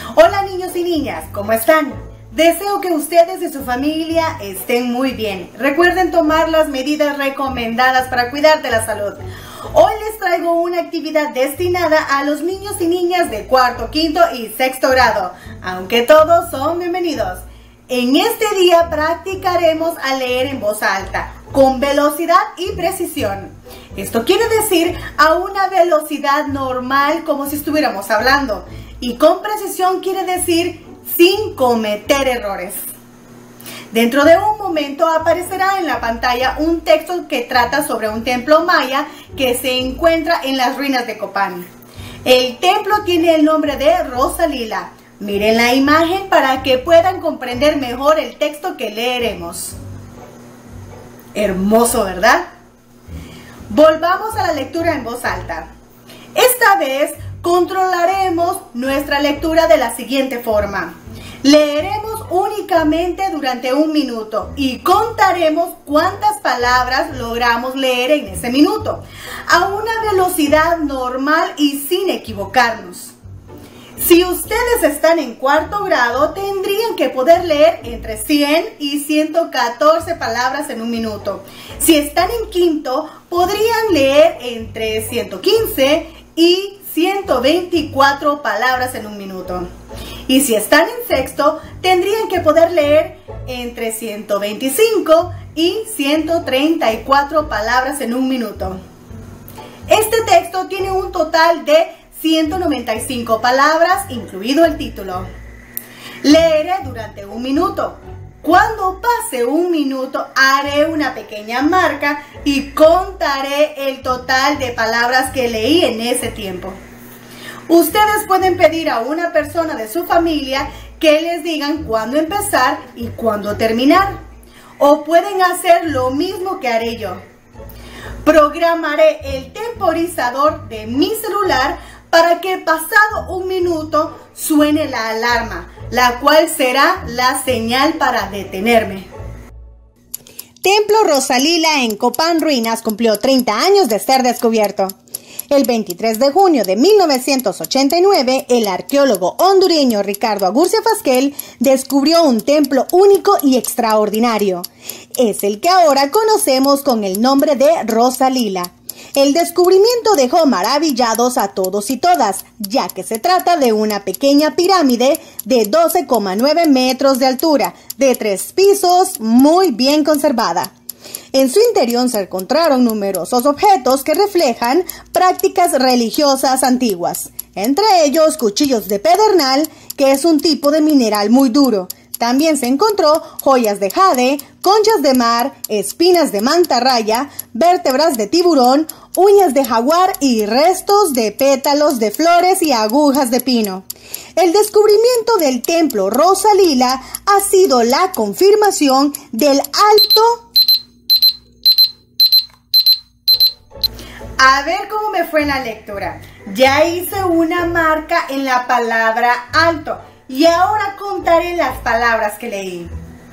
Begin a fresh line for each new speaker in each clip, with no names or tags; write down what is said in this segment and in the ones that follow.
Hola niños y niñas, ¿cómo están? Deseo que ustedes y su familia estén muy bien. Recuerden tomar las medidas recomendadas para cuidar de la salud. Hoy les traigo una actividad destinada a los niños y niñas de cuarto, quinto y sexto grado, aunque todos son bienvenidos. En este día practicaremos a leer en voz alta, con velocidad y precisión. Esto quiere decir a una velocidad normal como si estuviéramos hablando. Y con precisión quiere decir sin cometer errores. Dentro de un momento aparecerá en la pantalla un texto que trata sobre un templo maya que se encuentra en las ruinas de Copán. El templo tiene el nombre de Rosalila. Miren la imagen para que puedan comprender mejor el texto que leeremos. Hermoso, ¿verdad? Volvamos a la lectura en voz alta. Esta vez controlaremos nuestra lectura de la siguiente forma. Leeremos únicamente durante un minuto y contaremos cuántas palabras logramos leer en ese minuto, a una velocidad normal y sin equivocarnos. Si ustedes están en cuarto grado, tendrían que poder leer entre 100 y 114 palabras en un minuto. Si están en quinto, podrían leer entre 115 y 124 palabras en un minuto. Y si están en sexto, tendrían que poder leer entre 125 y 134 palabras en un minuto. Este texto tiene un total de 195 palabras, incluido el título. Leeré durante un minuto. Cuando pase un minuto, haré una pequeña marca y contaré el total de palabras que leí en ese tiempo. Ustedes pueden pedir a una persona de su familia que les digan cuándo empezar y cuándo terminar. O pueden hacer lo mismo que haré yo. Programaré el temporizador de mi celular para que pasado un minuto suene la alarma, la cual será la señal para detenerme. Templo Rosalila en Copán Ruinas cumplió 30 años de ser descubierto. El 23 de junio de 1989, el arqueólogo hondureño Ricardo Agurcia Fasquel descubrió un templo único y extraordinario. Es el que ahora conocemos con el nombre de Rosalila. El descubrimiento dejó maravillados a todos y todas, ya que se trata de una pequeña pirámide de 12,9 metros de altura, de 3 pisos, muy bien conservada. En su interior se encontraron numerosos objetos que reflejan prácticas religiosas antiguas, entre ellos cuchillos de pedernal, que es un tipo de mineral muy duro. También se encontró joyas de jade, conchas de mar, espinas de mantarraya, vértebras de tiburón, uñas de jaguar y restos de pétalos de flores y agujas de pino. El descubrimiento del templo Rosalila ha sido la confirmación del alto... A ver cómo me fue en la lectura. Ya hice una marca en la palabra alto. Y ahora contaré las palabras que leí.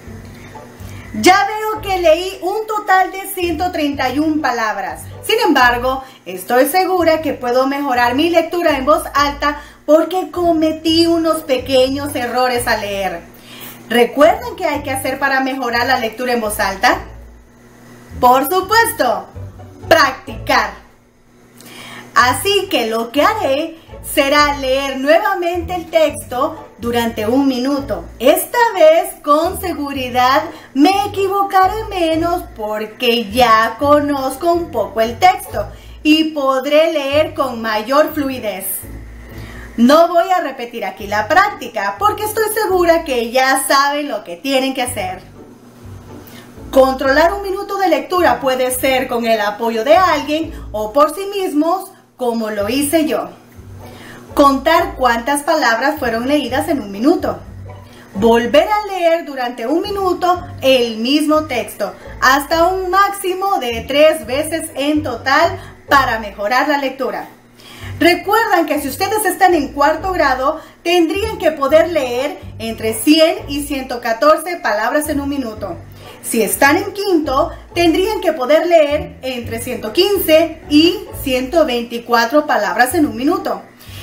Ya veo que leí un total de 131 palabras. Sin embargo, estoy segura que puedo mejorar mi lectura en voz alta porque cometí unos pequeños errores al leer. ¿Recuerdan qué hay que hacer para mejorar la lectura en voz alta? Por supuesto, practicar. Así que lo que haré será leer nuevamente el texto durante un minuto. Esta vez con seguridad me equivocaré menos porque ya conozco un poco el texto y podré leer con mayor fluidez. No voy a repetir aquí la práctica porque estoy segura que ya saben lo que tienen que hacer. Controlar un minuto de lectura puede ser con el apoyo de alguien o por sí mismos, como lo hice yo. Contar cuántas palabras fueron leídas en un minuto. Volver a leer durante un minuto el mismo texto, hasta un máximo de 3 veces en total para mejorar la lectura. Recuerdan que si ustedes están en cuarto grado, tendrían que poder leer entre 100 y 114 palabras en un minuto. Si están en quinto, tendrían que poder leer entre 115 y 124 palabras en un minuto.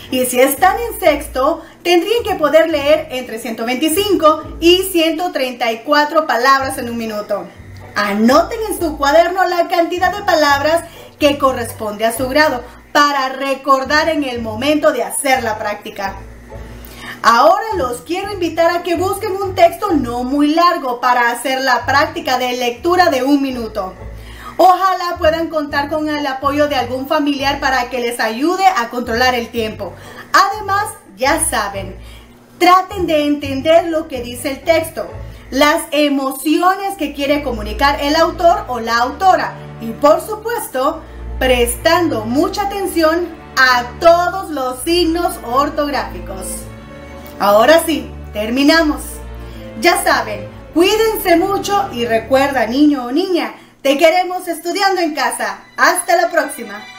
Y si están en sexto, tendrían que poder leer entre 125 y 134 palabras en un minuto. Anoten en su cuaderno la cantidad de palabras que corresponde a su grado para recordar en el momento de hacer la práctica. Ahora los quiero invitar a que busquen un texto no muy largo para hacer la práctica de lectura de 1 minuto. Ojalá puedan contar con el apoyo de algún familiar para que les ayude a controlar el tiempo. Además, ya saben, traten de entender lo que dice el texto, las emociones que quiere comunicar el autor o la autora y, por supuesto, prestando mucha atención a todos los signos ortográficos. Ahora sí, terminamos. Ya saben, cuídense mucho y recuerda, niño o niña, te queremos estudiando en casa. Hasta la próxima.